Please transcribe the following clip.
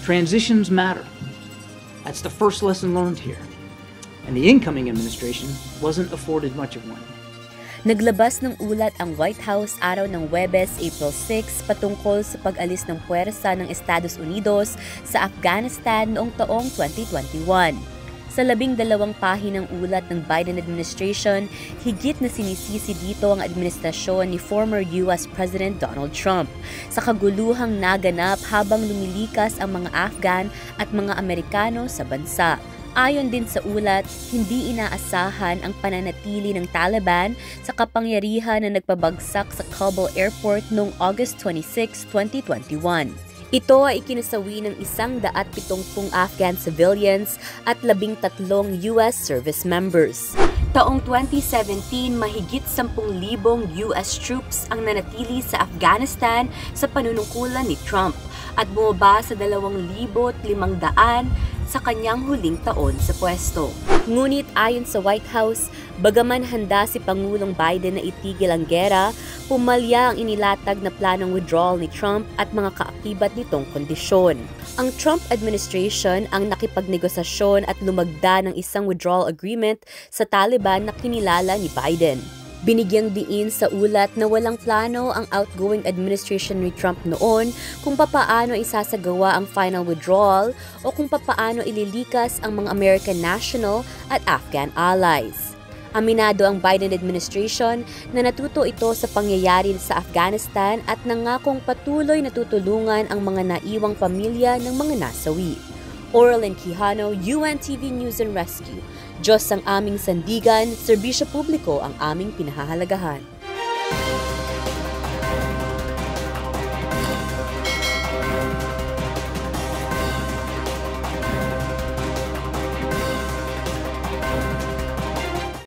Transitions matter. That's the first lesson learned here. And the incoming administration wasn't afforded much of one. Naglabas ng ulat ang White House araw ng Huwebes, April 6 patungkol sa pag-alis ng puwersa ng Estados Unidos sa Afghanistan noong taong 2021. Sa 12 pahinang ulat ng Biden administration, higit na sinisisi dito ang administrasyon ni former US President Donald Trump sa kaguluhang naganap habang lumilikas ang mga Afghan at mga Amerikano sa bansa. Ayon din sa ulat, hindi inaasahan ang pananatili ng Taliban sa kapangyarihan na nagpabagsak sa Kabul Airport noong August 26, 2021. Ito ay ikinasawi ng 170 Afghan civilians at 13 US service members. Taong 2017, mahigit 10,000 US troops ang nanatili sa Afghanistan sa panunungkulan ni Trump at bumaba sa 2,500 sa kanyang huling taon sa pwesto. Ngunit ayon sa White House, bagaman handa si Pangulong Biden na itigil ang gera, pumalya ang inilatag na planong withdrawal ni Trump at mga kaakibat nitong kondisyon. Ang Trump administration ang nakipagnegosasyon at lumagda ng isang withdrawal agreement sa Taliban na kinilala ni Biden. Binigyang diin sa ulat na walang plano ang outgoing administration ni Trump noon kung papaano isasagawa ang final withdrawal o kung papaano ililikas ang mga American national at Afghan allies. Aminado ang Biden administration na natuto ito sa pangyayari sa Afghanistan at nangakong patuloy na tutulungan ang mga naiwang pamilya ng mga nasawi. Oral and Quijano, UNTV News and Rescue. Diyos ang aming sandigan, serbisyo publiko ang aming pinahahalagahan.